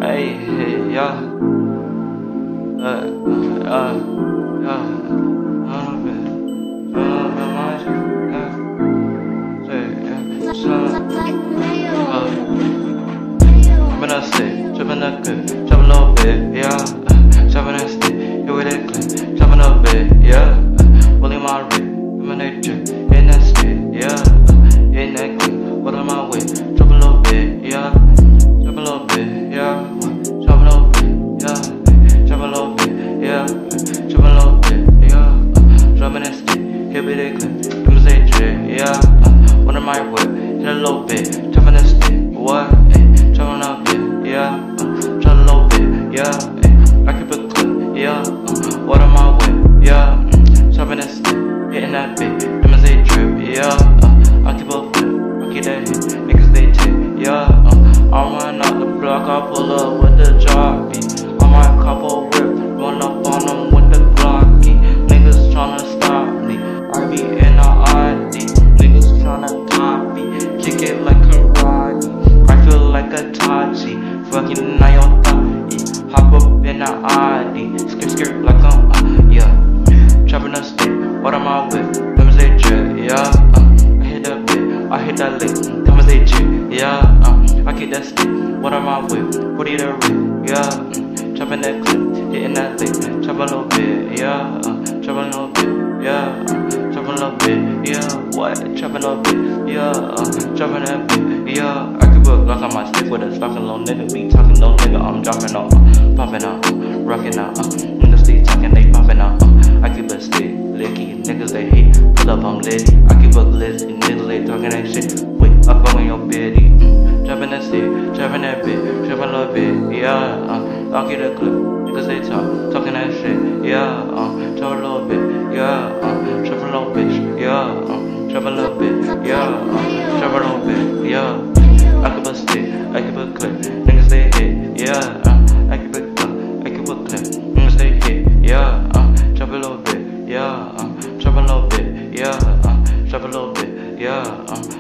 hey, yeah. Chopping that stick, chopping that good, chop a little bit, yeah. Chopping that stick, here with that clip, chopping a bit, yeah. Rolling my rip, coming that drip, hitting that stick, yeah. Hitting that clip, what on my way, chop a little bit, yeah. Chop a little bit, yeah. Chop a little bit, yeah. Chop a little bit, yeah. Chop a little bit, yeah. Dropping that stick, here with that clip, coming that drip, yeah. What on my whip, hit a little bit, chopping that stick, what? Chopping up bit, yeah. Try a little bit, yeah. I keep a clip, yeah. What on my way, yeah. Chopping that stick, hitting that bit, diamonds they drip, yeah. I keep a flip, I keep that hit, niggas they tip, yeah. I'm running out the block, I pull up with the jockey. I might couple whip, run up on them with the Glocky. Niggas tryna stop me, I be in a ID. Niggas tryna copy, kick it like karate. I feel like a Tachi, fucking Nayota, hop up in the ID, skirt like yeah. Chopping a stick, what on my whip, diamonds they drip, yeah. I hit that bit, I hit that lick, diamonds they drip, yeah. I keep that stick, what on my whip, put it a rip, yeah. Chopping that clip, hitting that lick, chop a little bit, yeah. Chop a little bit, yeah. Chop a little bit, yeah. What? Chop a little bit, yeah. Chopping that bit, yeah. I keep a Glock on my stick with a stalking little nigga. Be talking little nigga, I'm dropping out, popping out, rocking out. Niggas stay talking, they popping out. I keep a stick, licky, niggas they hate. Pull up, I'm litty. I keep a glizzy, niggas they talking that shit. Wait, I'm going your biddy. Chopping that stick, chopping that bit, chopping a little bit, yeah. I'll get a clip, niggas they talking that shit, yeah. Chop a little bit, yeah. Chop a little bitch, yeah. Chop a little bit, yeah. Chop a little bit, yeah. I keep a stick, I keep a clip, niggas they hit, yeah. I keep a clip, I keep a clip, niggas they hit, yeah. Chop a little bit, yeah. Chop a little bit, yeah. Chop a little bit, yeah.